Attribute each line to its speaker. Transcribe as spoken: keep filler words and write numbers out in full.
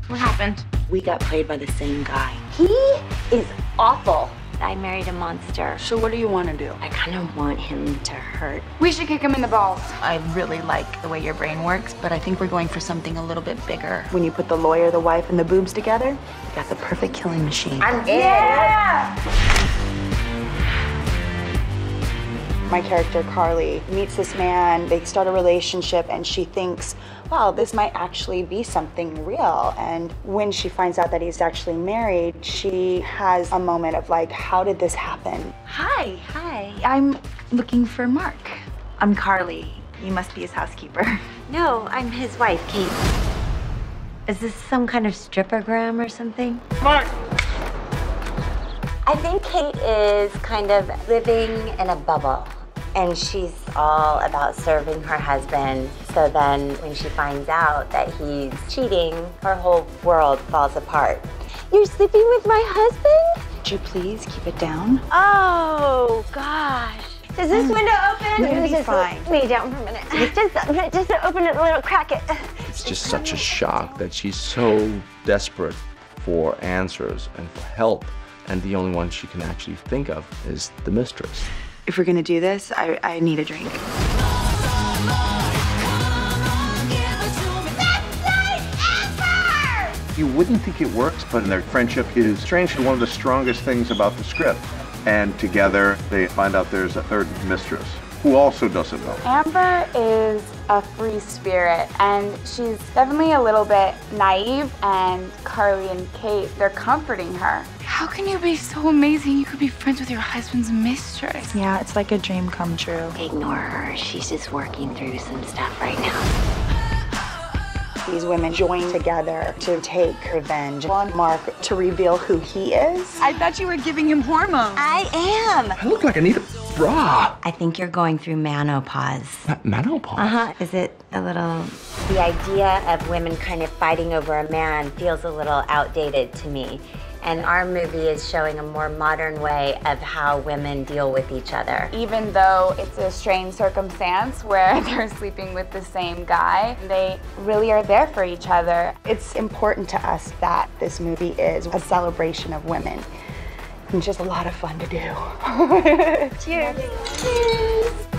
Speaker 1: What happened?
Speaker 2: We got played by the same guy.
Speaker 3: He is awful. I married a monster.
Speaker 2: So what do you want to do?
Speaker 3: I kind of want him to hurt.
Speaker 1: We should kick him in the balls.
Speaker 4: I really like the way your brain works, but I think we're going for something a little bit bigger.
Speaker 2: When you put the lawyer, the wife, and the boobs together, you got the perfect killing machine.
Speaker 3: I'm in.
Speaker 1: Yeah!
Speaker 2: My character, Carly, meets this man, they start a relationship, and she thinks, wow, this might actually be something real. And when she finds out that he's actually married, she has a moment of like, how did this happen?
Speaker 4: Hi, hi. I'm looking for Mark. I'm Carly. You must be his housekeeper.
Speaker 3: No, I'm his wife, Kate. Is this some kind of strippergram or something?
Speaker 5: Mark!
Speaker 3: I think Kate is kind of living in a bubble. And she's all about serving her husband. So then when she finds out that he's cheating, her whole world falls apart. You're sleeping with my husband?
Speaker 2: Would you please keep it down?
Speaker 3: Oh, gosh. Does this window open?
Speaker 2: You're gonna be
Speaker 3: just
Speaker 2: fine.
Speaker 3: Lay down for a minute. Just, just open it a little, crack it.
Speaker 6: It's just such a shock that she's so desperate for answers and for help. And the only one she can actually think of is the mistress.
Speaker 2: If we're gonna do this, I, I need a drink.
Speaker 5: You wouldn't think it works, but their friendship is strangely one of the strongest things about the script. And together, they find out there's a third mistress who also doesn't know.
Speaker 1: Amber is a free spirit, and she's definitely a little bit naive, and Carly and Kate, they're comforting her. How can you be so amazing you could be friends with your husband's mistress?
Speaker 4: Yeah, it's like a dream come true.
Speaker 3: Ignore her. She's just working through some stuff right now.
Speaker 2: These women join together to take revenge on Mark to reveal who he is.
Speaker 4: I thought you were giving him hormones.
Speaker 3: I am.
Speaker 6: I look like I need a bra.
Speaker 3: I think you're going through menopause.
Speaker 6: Not menopause.
Speaker 3: Uh-huh. Is it a little... The idea of women kind of fighting over a man feels a little outdated to me. And our movie is showing a more modern way of how women deal with each other.
Speaker 1: Even though it's a strange circumstance where they're sleeping with the same guy, they really are there for each other.
Speaker 2: It's important to us that this movie is a celebration of women. And just a lot of fun to do.
Speaker 3: Cheers. Cheers.